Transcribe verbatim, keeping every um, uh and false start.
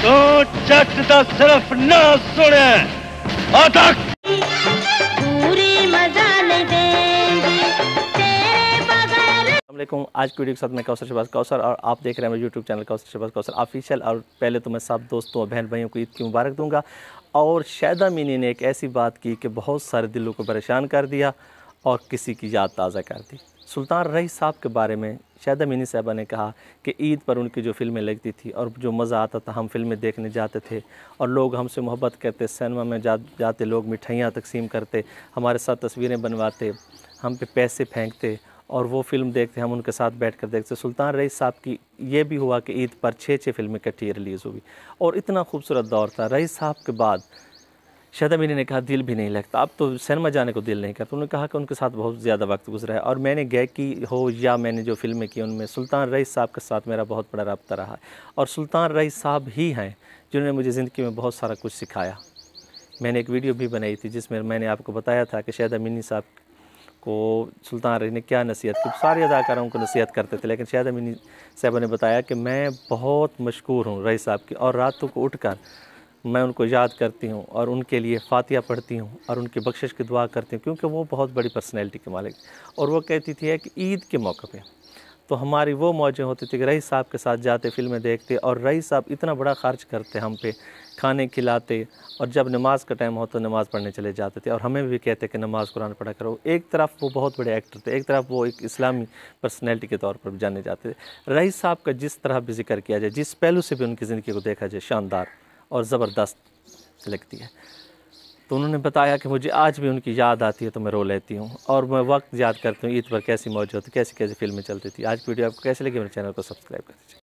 तो जट दा सिर्फ ना सुने अटक पूरी मजा ले देंगे तेरे बगैर। अस्सलामुअलैकुम। आज की वीडियो के साथ मैं कौसर शहबाज कौसर और आप देख रहे हैं मेरे YouTube channel Kausar Shahbaz Kausar official. और पहले तो मैं सब दोस्तों और बहन भाइयों को ईद की मुबारक दूंगा। और शाहिदा मीनी ने एक ऐसी बात की कि बहुत सारे दिलों को परेशान कर दिया और किसी की याद ताज़ा कर दी। सुल्तान रईस साहब के बारे में शाहिदा मीनी साहबा ने कहा कि ईद पर उनकी जो फ़िल्में लगती थी और जो मज़ा आता था, हम फिल्में देखने जाते थे और लोग हमसे मोहब्बत करते, सिनेमा में जा जाते लोग मिठाइयाँ तकसीम करते, हमारे साथ तस्वीरें बनवाते, हम पे पैसे फेंकते और वो फ़िल्म देखते, हम उनके साथ बैठ कर देखते। सुल्तान रईस साहब की ये भी हुआ कि ईद पर छः छः फिल्में इकट्ठी रिलीज़ हुई और इतना खूबसूरत दौर था। रईस साहब के बाद शाहिदा मीनी ने कहा दिल भी नहीं लगता, अब तो सिनेमा जाने को दिल नहीं करता। उन्होंने कहा कि उनके साथ बहुत ज़्यादा वक्त गुजरा है और मैंने गायकी हो या मैंने जो फ़िल्में की उनमें सुल्तान रईस साहब के साथ मेरा बहुत बड़ा रब्ता रहा है। और सुल्तान रईस साहब ही हैं जिन्होंने मुझे ज़िंदगी में बहुत सारा कुछ सिखाया। मैंने एक वीडियो भी बनाई थी जिसमें मैंने आपको बताया था कि शाहिदा मीनी साहब को सुल्तान रईस ने क्या नसीहत की। सारे अदाकारों को नसीहत करते थे, लेकिन शाहिदा मीनी साहबा ने बताया कि मैं बहुत मशकूर हूँ रईस साहब की और रातों को उठकर मैं उनको याद करती हूँ और उनके लिए फातिहा पढ़ती हूँ और उनकी बख्शिश की दुआ करती हूँ, क्योंकि वो बहुत बड़ी पर्सनैलिटी के मालिक। और वो कहती थी कि ईद के मौके पे तो हमारी वो मौजें होती थी कि रईस साहब के साथ जाते, फिल्में देखते और रईस साहब इतना बड़ा खर्च करते हम पे, खाने खिलाते और जब नमाज का टाइम हो तो नमाज़ पढ़ने चले जाते थे और हमें भी कहते कि नमाज कुरान पढ़ा करो। एक तरफ वो बहुत बड़े एक्टर थे, एक तरफ वो एक इस्लामी पर्सनैलिटी के तौर पर भी जाने जाते थे। रईस साहब का जिस तरह भी जिक्र किया जाए, जिस पहलू से भी उनकी ज़िंदगी को देखा जाए, शानदार और ज़बरदस्त लगती है। तो उन्होंने बताया कि मुझे आज भी उनकी याद आती है तो मैं रो लेती हूँ और मैं वक्त याद करती हूँ ईद पर कैसी मौज होती, कैसी कैसी फिल्में चलती थी। आज की वीडियो आपको कैसी लगी, मेरे चैनल को सब्सक्राइब कर दीजिए।